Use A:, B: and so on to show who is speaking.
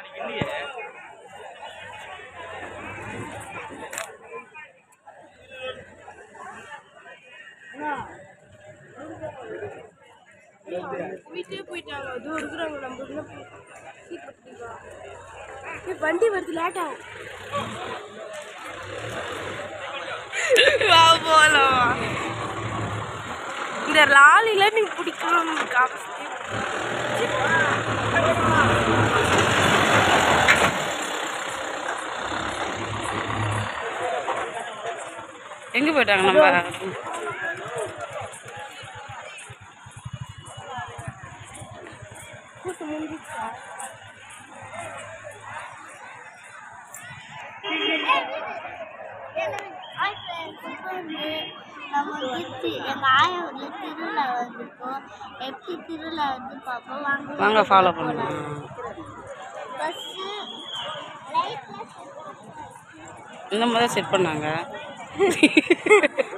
A: வீட்டே போயிட்டாங்க. அதுவும் இருக்கிறாங்க. நம்ம வண்டி வருது, லேட் ஆகும். போலாம். இந்த லாலில நீ பிடிக்கணும்.
B: எங்க போயிட்டாங்க நம்ம? வாங்க ஃபாலோ பண்ணலாம். இந்த மாதிரி செட் பண்ணாங்க.